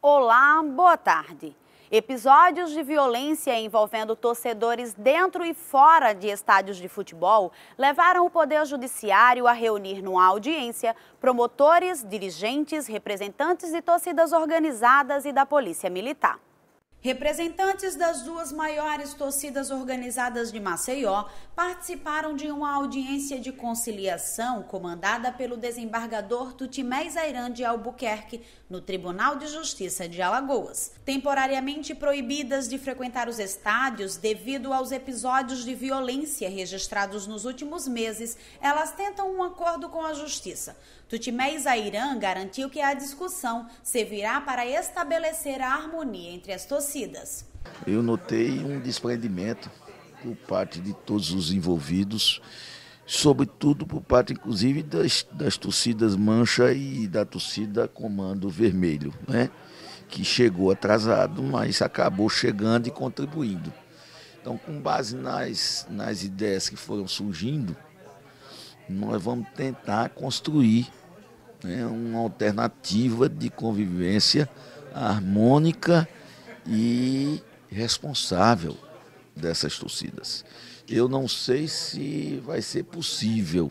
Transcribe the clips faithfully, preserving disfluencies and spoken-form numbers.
Olá, boa tarde. Episódios de violência envolvendo torcedores dentro e fora de estádios de futebol levaram o Poder Judiciário a reunir numa audiência promotores, dirigentes, representantes de torcidas organizadas e da Polícia Militar. Representantes das duas maiores torcidas organizadas de Maceió participaram de uma audiência de conciliação comandada pelo desembargador Tutimé Zairan de Albuquerque no Tribunal de Justiça de Alagoas. Temporariamente proibidas de frequentar os estádios devido aos episódios de violência registrados nos últimos meses, elas tentam um acordo com a Justiça. Tutimé Zairan garantiu que a discussão servirá para estabelecer a harmonia entre as torcidas. Eu notei um desprendimento por parte de todos os envolvidos, sobretudo por parte, inclusive, das, das torcidas Mancha e da torcida Comando Vermelho, né? Que chegou atrasado, mas acabou chegando e contribuindo. Então, com base nas, nas ideias que foram surgindo, nós vamos tentar construir, né, uma alternativa de convivência harmônica e responsável dessas torcidas. Eu não sei se vai ser possível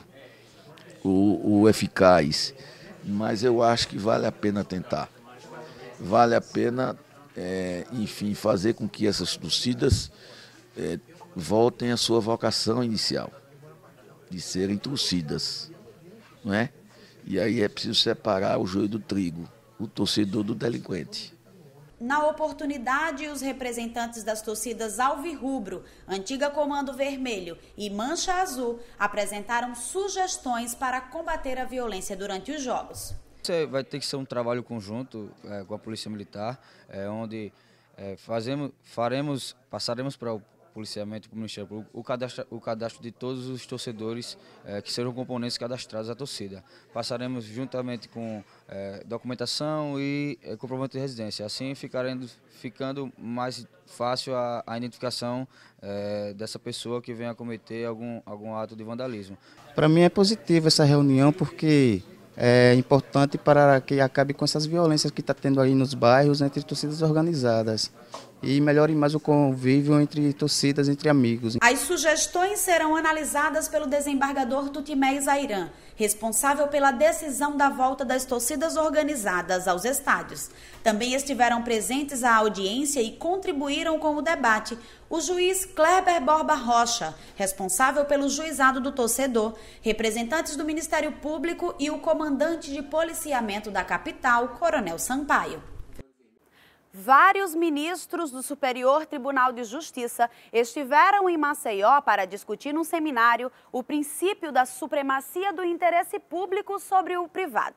o, o eficaz, mas eu acho que vale a pena tentar. Vale a pena, é, enfim, fazer com que essas torcidas é, voltem à sua vocação inicial, de serem torcidas, não é? E aí é preciso separar o joio do trigo, o torcedor do delinquente. Na oportunidade, os representantes das torcidas Alvirrubro, Antiga Comando Vermelho e Mancha Azul apresentaram sugestões para combater a violência durante os jogos. Vai ter que ser um trabalho conjunto é, com a Polícia Militar, é, onde é, fazemos, faremos, passaremos para o policiamento, para o Ministério Público, o cadastro, o cadastro de todos os torcedores é, que serão componentes cadastrados à torcida. Passaremos juntamente com é, documentação e é, comprovante de residência. Assim ficaremos, ficando mais fácil a, a identificação é, dessa pessoa que venha a cometer algum, algum ato de vandalismo. Para mim é positivo essa reunião porque é importante para que acabe com essas violências que está tendo aí nos bairros entre torcidas organizadas e melhore mais o convívio entre torcidas, entre amigos. As sugestões serão analisadas pelo desembargador Tutimé Zairan, responsável pela decisão da volta das torcidas organizadas aos estádios. Também estiveram presentes à audiência e contribuíram com o debate o juiz Kleber Borba Rocha, responsável pelo juizado do torcedor, representantes do Ministério Público e o comandante de policiamento da capital, Coronel Sampaio. Vários ministros do Superior Tribunal de Justiça estiveram em Maceió para discutir num seminário o princípio da supremacia do interesse público sobre o privado.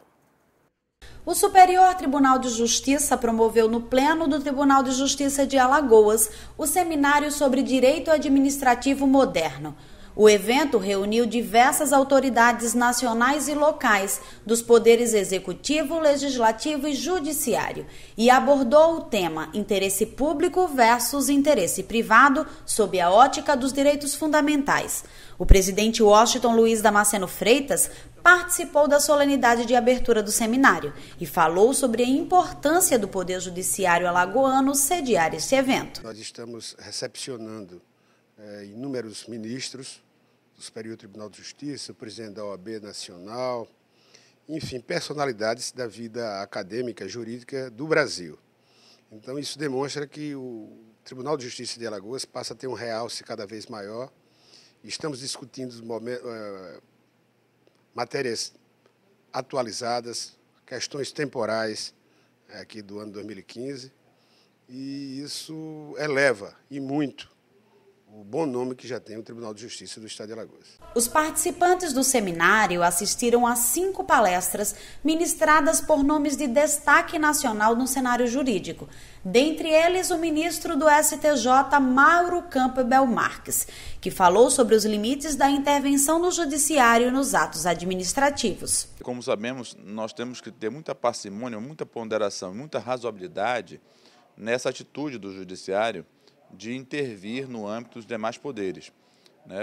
O Superior Tribunal de Justiça promoveu no Pleno do Tribunal de Justiça de Alagoas o seminário sobre Direito Administrativo Moderno. O evento reuniu diversas autoridades nacionais e locais dos poderes executivo, legislativo e judiciário e abordou o tema interesse público versus interesse privado sob a ótica dos direitos fundamentais. O presidente Washington Luiz Damasceno Freitas participou da solenidade de abertura do seminário e falou sobre a importância do Poder Judiciário alagoano sediar este evento. Nós estamos recepcionando é, inúmeros ministros do Superior Tribunal de Justiça, o presidente da O A B Nacional, enfim, personalidades da vida acadêmica, jurídica do Brasil. Então isso demonstra que o Tribunal de Justiça de Alagoas passa a ter um realce cada vez maior. Estamos discutindo momentos, uh, matérias atualizadas, questões temporais uh, aqui do ano dois mil e quinze, e isso eleva, e muito, o bom nome que já tem o Tribunal de Justiça do Estado de Alagoas. Os participantes do seminário assistiram a cinco palestras ministradas por nomes de destaque nacional no cenário jurídico. Dentre eles, o ministro do S T J, Mauro Campbell Marques, que falou sobre os limites da intervenção no judiciário nos atos administrativos. Como sabemos, nós temos que ter muita parcimônia, muita ponderação, muita razoabilidade nessa atitude do judiciário de intervir no âmbito dos demais poderes, né?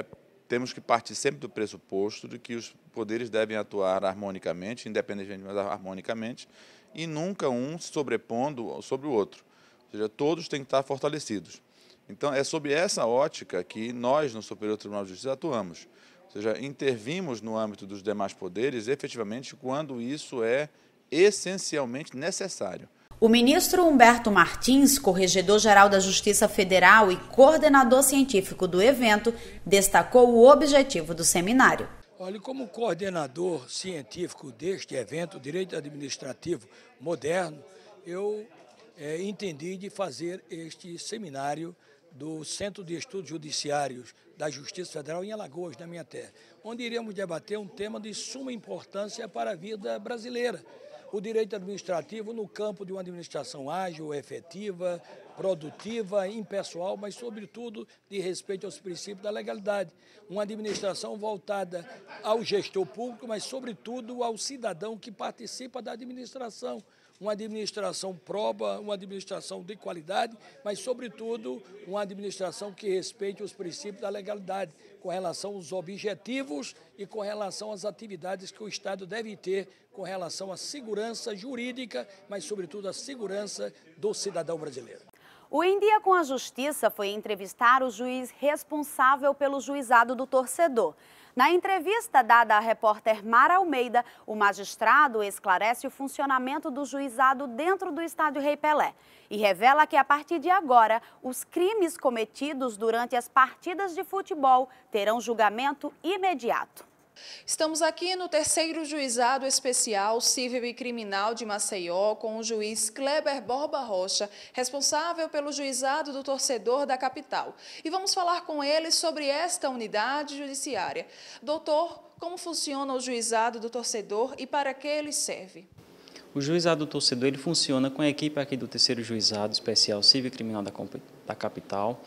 temos que partir sempre do pressuposto de que os poderes devem atuar harmonicamente, independentemente, mas harmonicamente, e nunca um se sobrepondo sobre o outro. Ou seja, todos têm que estar fortalecidos. Então, é sob essa ótica que nós, no Superior Tribunal de Justiça, atuamos. Ou seja, intervimos no âmbito dos demais poderes, efetivamente, quando isso é essencialmente necessário. O ministro Humberto Martins, corregedor-geral da Justiça Federal e coordenador científico do evento, destacou o objetivo do seminário. Olha, como coordenador científico deste evento, Direito Administrativo Moderno, eu é, entendi de fazer este seminário do Centro de Estudos Judiciários da Justiça Federal em Alagoas, na minha terra, onde iremos debater um tema de suma importância para a vida brasileira. O direito administrativo no campo de uma administração ágil, efetiva, produtiva, impessoal, mas, sobretudo, de respeito aos princípios da legalidade. Uma administração voltada ao gestor público, mas, sobretudo, ao cidadão que participa da administração. Uma administração proba, uma administração de qualidade, mas, sobretudo, uma administração que respeite os princípios da legalidade, com relação aos objetivos e com relação às atividades que o Estado deve ter com relação à segurança jurídica, mas, sobretudo, à segurança do cidadão brasileiro. O Em Dia com a Justiça foi entrevistar o juiz responsável pelo juizado do torcedor. Na entrevista dada à repórter Mara Almeida, o magistrado esclarece o funcionamento do juizado dentro do Estádio Rei Pelé e revela que, a partir de agora, os crimes cometidos durante as partidas de futebol terão julgamento imediato. Estamos aqui no terceiro Juizado Especial Civil e Criminal de Maceió com o juiz Kleber Borba Rocha, responsável pelo juizado do torcedor da capital. E vamos falar com ele sobre esta unidade judiciária. Doutor, como funciona o juizado do torcedor e para que ele serve? O juizado do torcedor ele funciona com a equipe aqui do terceiro Juizado Especial Civil e Criminal da, da capital.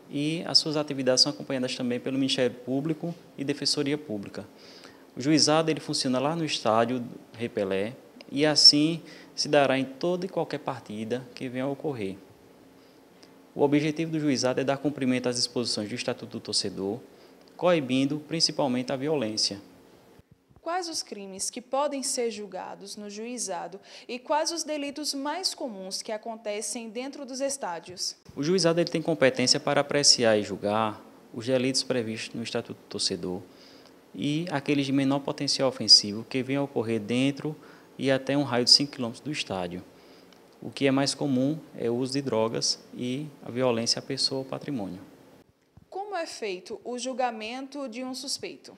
E as suas atividades são acompanhadas também pelo Ministério Público e Defensoria Pública. O juizado ele funciona lá no estádio Rei Pelé e assim se dará em toda e qualquer partida que venha a ocorrer. O objetivo do juizado é dar cumprimento às disposições do Estatuto do Torcedor, coibindo principalmente a violência. Quais os crimes que podem ser julgados no juizado e quais os delitos mais comuns que acontecem dentro dos estádios? O juizado ele tem competência para apreciar e julgar os delitos previstos no Estatuto do Torcedor e aqueles de menor potencial ofensivo que venham a ocorrer dentro e até um raio de cinco quilômetros do estádio. O que é mais comum é o uso de drogas e a violência à pessoa ou patrimônio. Como é feito o julgamento de um suspeito?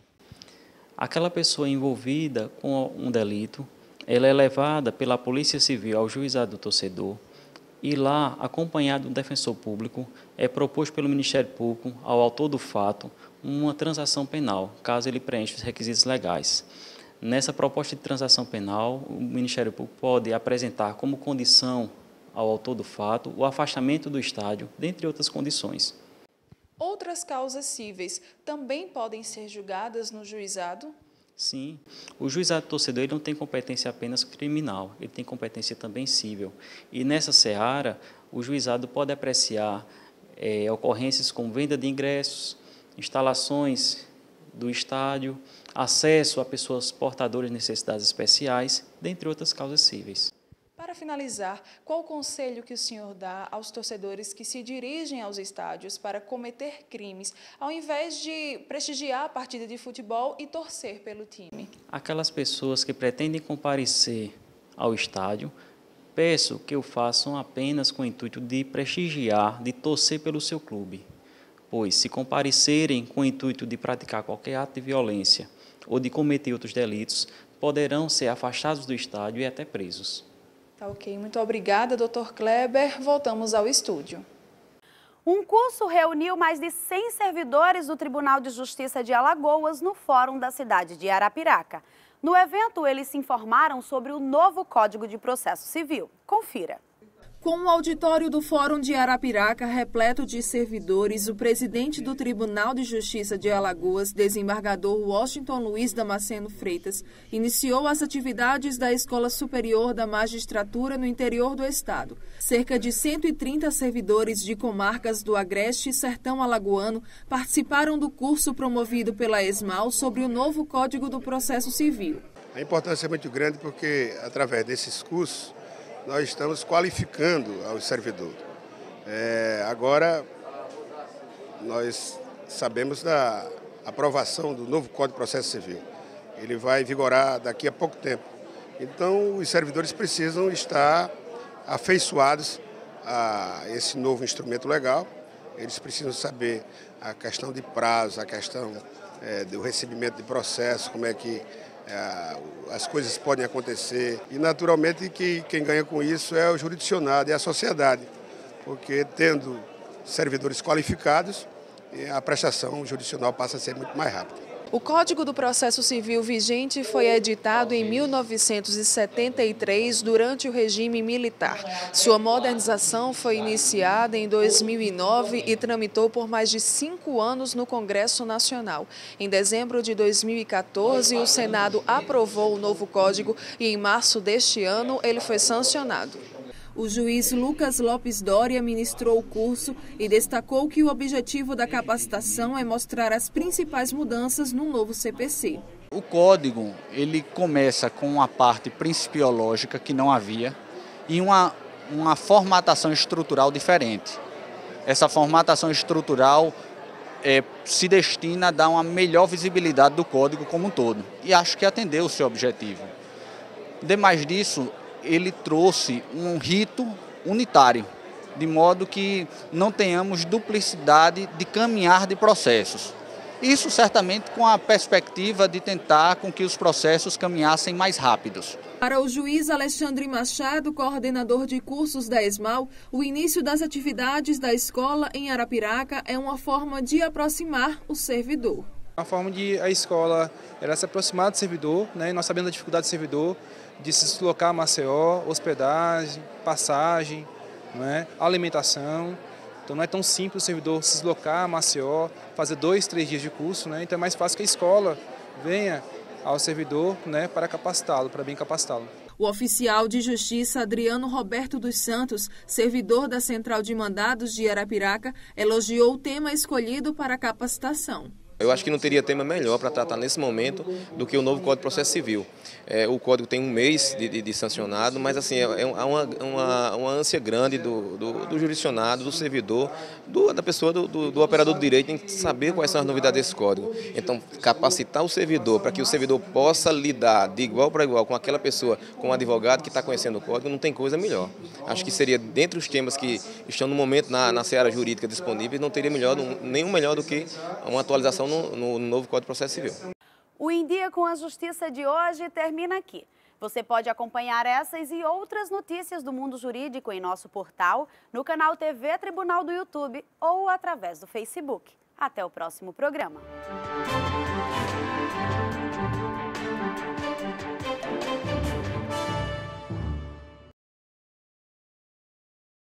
Aquela pessoa envolvida com um delito, ela é levada pela Polícia Civil ao juizado do torcedor e lá, acompanhado do defensor público, é proposto pelo Ministério Público ao autor do fato uma transação penal, caso ele preencha os requisitos legais. Nessa proposta de transação penal, o Ministério Público pode apresentar como condição ao autor do fato o afastamento do estádio, dentre outras condições. Outras causas cíveis também podem ser julgadas no juizado? Sim, o juizado do torcedor ele não tem competência apenas criminal, ele tem competência também civil. E nessa seara, o juizado pode apreciar é, ocorrências como venda de ingressos, instalações do estádio, acesso a pessoas portadoras de necessidades especiais, dentre outras causas cíveis. Para finalizar, qual o conselho que o senhor dá aos torcedores que se dirigem aos estádios para cometer crimes, ao invés de prestigiar a partida de futebol e torcer pelo time? Aquelas pessoas que pretendem comparecer ao estádio, peço que o façam apenas com o intuito de prestigiar, de torcer pelo seu clube. Pois, se comparecerem com o intuito de praticar qualquer ato de violência ou de cometer outros delitos, poderão ser afastados do estádio e até presos. Tá ok, muito obrigada, doutor Kleber. Voltamos ao estúdio. Um curso reuniu mais de cem servidores do Tribunal de Justiça de Alagoas no Fórum da cidade de Arapiraca. No evento, eles se informaram sobre o novo Código de Processo Civil. Confira. Com o auditório do Fórum de Arapiraca repleto de servidores, o presidente do Tribunal de Justiça de Alagoas, desembargador Washington Luiz Damasceno Freitas, iniciou as atividades da Escola Superior da Magistratura no interior do estado. Cerca de cento e trinta servidores de comarcas do Agreste e Sertão Alagoano participaram do curso promovido pela ESMAL sobre o novo Código do Processo Civil. A importância é muito grande porque, através desses cursos, nós estamos qualificando aos servidores. É, agora, nós sabemos da aprovação do novo Código de Processo Civil. Ele vai vigorar daqui a pouco tempo. Então, os servidores precisam estar afeiçoados a esse novo instrumento legal. Eles precisam saber a questão de prazo, a questão é, do recebimento de processo, como é que as coisas podem acontecer e naturalmente que quem ganha com isso é o jurisdicionado e a sociedade, porque tendo servidores qualificados, a prestação jurisdicional passa a ser muito mais rápida. O Código do Processo Civil vigente foi editado em mil novecentos e setenta e três, durante o regime militar. Sua modernização foi iniciada em dois mil e nove e tramitou por mais de cinco anos no Congresso Nacional. Em dezembro de dois mil e quatorze, o Senado aprovou o novo código e, em março deste ano, ele foi sancionado. O juiz Lucas Lopes Doria ministrou o curso e destacou que o objetivo da capacitação é mostrar as principais mudanças no novo C P C. O código, ele começa com uma parte principiológica que não havia e uma, uma formatação estrutural diferente. Essa formatação estrutural é, se destina a dar uma melhor visibilidade do código como um todo e acho que atendeu o seu objetivo. Demais disso, ele trouxe um rito unitário, de modo que não tenhamos duplicidade de caminhar de processos. Isso certamente com a perspectiva de tentar com que os processos caminhassem mais rápidos. Para o juiz Alexandre Machado, coordenador de cursos da ESMAL, o início das atividades da escola em Arapiraca é uma forma de aproximar o servidor. Uma forma de a escola era se aproximar do servidor, né? Nós sabemos da dificuldade do servidor de se deslocar a Maceió, hospedagem, passagem, né? Alimentação. Então não é tão simples o servidor se deslocar a Maceió, fazer dois, três dias de curso, né? Então é mais fácil que a escola venha ao servidor, né, para capacitá-lo, para bem capacitá-lo. O oficial de justiça Adriano Roberto dos Santos, servidor da Central de Mandados de Arapiraca, elogiou o tema escolhido para a capacitação. Eu acho que não teria tema melhor para tratar nesse momento do que o novo Código de Processo Civil. É, o Código tem um mês de, de, de sancionado, mas assim, é, é uma, uma, uma ânsia grande do, do, do jurisdicionado, do servidor, do, da pessoa, do, do, do operador do direito, em saber quais são as novidades desse código. Então, capacitar o servidor para que o servidor possa lidar de igual para igual com aquela pessoa, com o advogado que está conhecendo o código, não tem coisa melhor. Acho que seria, dentre os temas que estão no momento na, na seara jurídica disponíveis, não teria melhor, nenhum melhor do que uma atualização no, no novo Código de Processo Civil. O Em Dia com a Justiça de hoje termina aqui. Você pode acompanhar essas e outras notícias do mundo jurídico em nosso portal, no canal T V Tribunal do YouTube ou através do Facebook. Até o próximo programa.